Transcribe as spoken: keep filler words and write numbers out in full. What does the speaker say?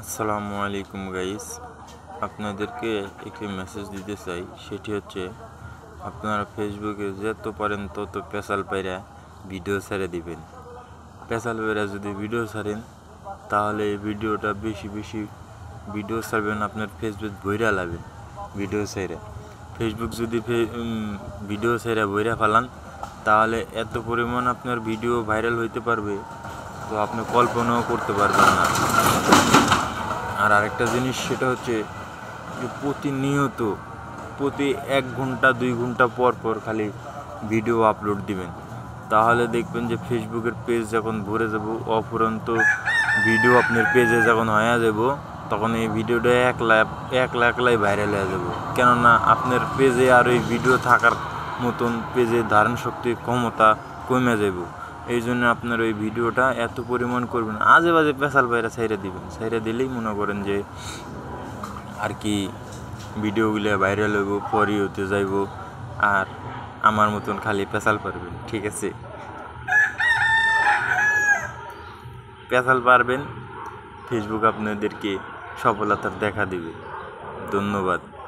আসসালামু আলাইকুম গাইস, আপনাদেরকে একটি মেসেজ দিতে চাই। সেটি হচ্ছে, আপনারা ফেসবুকে যত পারেন তত পেশাল পাইরা ভিডিও ছেড়ে দিবেন। পেশাল পাইরা যদি ভিডিও ছাড়েন তাহলে এই ভিডিওটা বেশি বেশি ভিডিও ছাড়বেন, আপনার ফেসবুক ভইরা লাবেন ভিডিও ছেড়ে। ফেসবুক যদি ভিডিও ছেড়ে ভইরা ফেলান তাহলে এত পরিমাণ আপনার ভিডিও ভাইরাল হইতে পারবে, তো আপনি কল্পনাও করতে পারবেন না। আর আরেকটা জিনিস, সেটা হচ্ছে যে প্রতিনিয়ত প্রতি এক ঘন্টা দুই ঘন্টা পর পর খালি ভিডিও আপলোড দিবেন। তাহলে দেখবেন যে ফেসবুকের পেজ যখন ভরে যাব, অফুরন্ত ভিডিও আপনার পেজে যখন হয়ে যাব, তখন এই ভিডিওটা এক লাখ এক লাখ লাই ভাইরাল হয়ে যাব। কেননা আপনার পেজে আর ওই ভিডিও থাকার মতন পেজে ধারণ শক্তি ক্ষমতা কমে যাব। এই জন্য আপনার ওই ভিডিওটা এত পরিমাণ করবেন, আজে বাজে পেশাল বাইরে ছাইড়ে দিবেন। ছাইড়ে দিলেই মনে করেন যে আর কি ভিডিওগুলো ভাইরাল হইব, পরই হতে যাইব, আর আমার মতন খালি পেশাল পারবেন। ঠিক আছে, পেশাল পারবেন, ফেসবুক আপনাদেরকে সফলতার দেখা দিবে। ধন্যবাদ।